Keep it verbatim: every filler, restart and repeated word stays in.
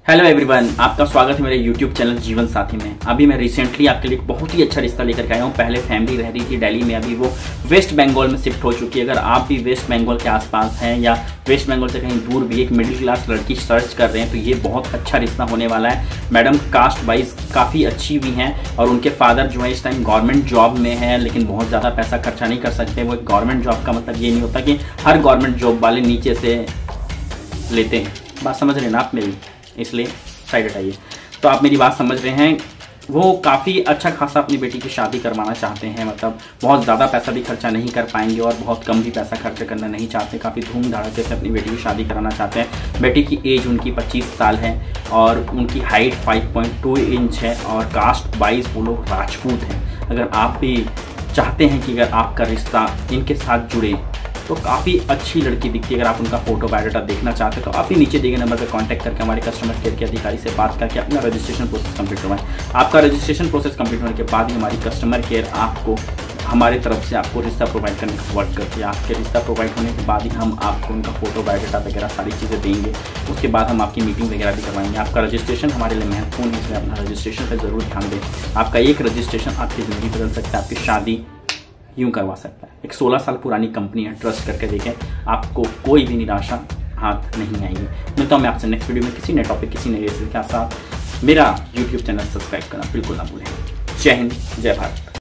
Hello everyone, आपका स्वागत है मेरे यूट्यूब चैनल जीवन साथी में। अभी मैं रिसेंटली आपके लिए एक बहुत ही अच्छा रिश्ता लेकर के आया हूँ। पहले फैमिली रह रही थी दिल्ली में, अभी वो वेस्ट बंगाल में शिफ्ट हो चुकी है। अगर आप भी वेस्ट बंगाल के आसपास हैं या वेस्ट बंगाल से कहीं दूर भी एक मिडिल क्लास लड़की सर्च कर रहे हैं तो ये बहुत अच्छा रिश्ता होने वाला है। मैडम कास्ट वाइज काफ़ी अच्छी भी हैं और उनके फादर जो है इस टाइम गवर्नमेंट जॉब में है, लेकिन बहुत ज़्यादा पैसा खर्चा नहीं कर सकते। वो एक गवर्नमेंट जॉब का मतलब ये नहीं होता कि हर गवर्नमेंट जॉब वाले नीचे से लेते हैं। बात समझ रहे हैं ना आप मेरी, इसलिए साइड हटाइए। तो आप मेरी बात समझ रहे हैं। वो काफ़ी अच्छा खासा अपनी बेटी की शादी करवाना चाहते हैं, मतलब बहुत ज़्यादा पैसा भी खर्चा नहीं कर पाएंगे और बहुत कम भी पैसा खर्च करना नहीं चाहते। काफ़ी धूम धड़ाके से अपनी बेटी की शादी कराना चाहते हैं। बेटी की एज उनकी पच्चीस साल है और उनकी हाइट पाँच पॉइंट दो इंच है और कास्ट वाइज वो लोग राजपूत हैं। अगर आप भी चाहते हैं कि अगर आपका रिश्ता इनके साथ जुड़े तो काफ़ी अच्छी लड़की दिखती है। अगर आप उनका फोटो बायोडाटा देखना चाहते हैं तो आप ही नीचे दिए गए नंबर पर कांटेक्ट करके हमारे कस्टमर केयर के अधिकारी से बात करके अपना रजिस्ट्रेशन प्रोसेस कंप्लीट करवाएं। आपका रजिस्ट्रेशन प्रोसेस कंप्लीट होने के बाद ही हमारी कस्टमर केयर आपको हमारी तरफ से आपको रिश्ता प्रोवाइड करने का वर्क करती है। आपके रिश्ता प्रोवाइड होने के बाद ही हम आपको उनका फोटो बायोडाटा वगैरह सारी चीज़ें देंगे। उसके बाद हम आपकी मीटिंग वगैरह भी करवाएंगे। आपका रजिस्ट्रेशन हमारे लिए महत्वपूर्ण है, इसलिए अपना रजिस्ट्रेशन पर ज़रूर ध्यान दें। आपका एक रजिस्ट्रेशन आपकी ज़िंदगी बदल सकता है, आपकी शादी यूं करवा सकता है। एक सोलह साल पुरानी कंपनी है, ट्रस्ट करके देखें, आपको कोई भी निराशा हाथ नहीं आएगी। मिलता हूं मैं आपसे नेक्स्ट वीडियो में किसी नए टॉपिक, किसी नए रेसिपी के साथ। मेरा यूट्यूब चैनल सब्सक्राइब करना बिल्कुल ना भूलें। जय हिंद, जय भारत।